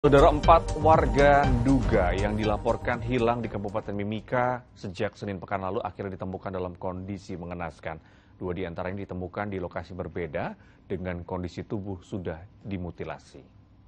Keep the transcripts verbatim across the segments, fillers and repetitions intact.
Saudara, empat warga Nduga yang dilaporkan hilang di Kabupaten Mimika sejak Senin pekan lalu akhirnya ditemukan dalam kondisi mengenaskan. Dua di antaranya ditemukan di lokasi berbeda dengan kondisi tubuh sudah dimutilasi.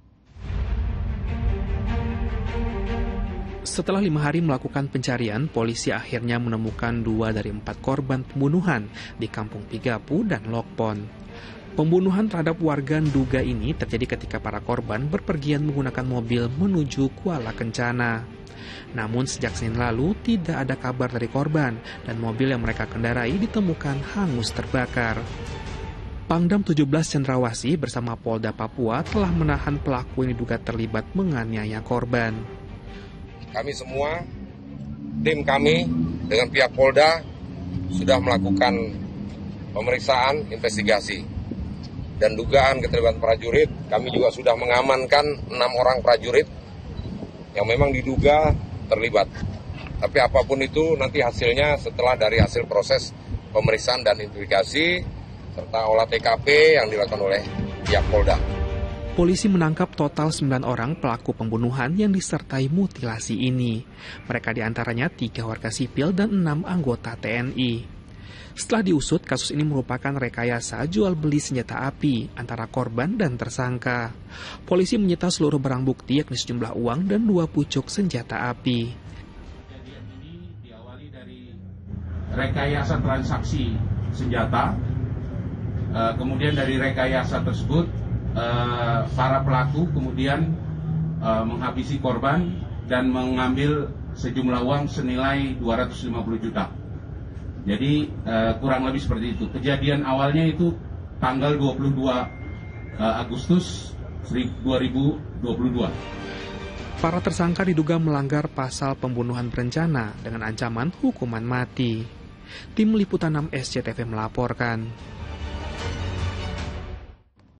Setelah lima hari melakukan pencarian, polisi akhirnya menemukan dua dari empat korban pembunuhan di Kampung Pigapu dan Lokpon. Pembunuhan terhadap warga Nduga ini terjadi ketika para korban berpergian menggunakan mobil menuju Kuala Kencana. Namun sejak Senin lalu tidak ada kabar dari korban dan mobil yang mereka kendarai ditemukan hangus terbakar. Pangdam tujuh belas Cendrawasih bersama Polda Papua telah menahan pelaku yang diduga terlibat menganiaya korban. Kami semua, tim kami dengan pihak Polda sudah melakukan pemeriksaan investigasi. Dan dugaan keterlibatan prajurit, kami juga sudah mengamankan enam orang prajurit yang memang diduga terlibat. Tapi apapun itu nanti hasilnya setelah dari hasil proses pemeriksaan dan investigasi serta olah T K P yang dilakukan oleh pihak Polda. Polisi menangkap total sembilan orang pelaku pembunuhan yang disertai mutilasi ini. Mereka diantaranya tiga warga sipil dan enam anggota T N I. Setelah diusut, kasus ini merupakan rekayasa jual beli senjata api antara korban dan tersangka. Polisi menyita seluruh barang bukti yakni sejumlah uang dan dua pucuk senjata api. Kejadian ini diawali dari rekayasa transaksi senjata. Kemudian dari rekayasa tersebut, para pelaku kemudian menghabisi korban dan mengambil sejumlah uang senilai dua ratus lima puluh juta. Jadi uh, kurang lebih seperti itu. Kejadian awalnya itu tanggal dua puluh dua Agustus dua ribu dua puluh dua. Para tersangka diduga melanggar pasal pembunuhan berencana dengan ancaman hukuman mati. Tim Liputan enam S C T V melaporkan.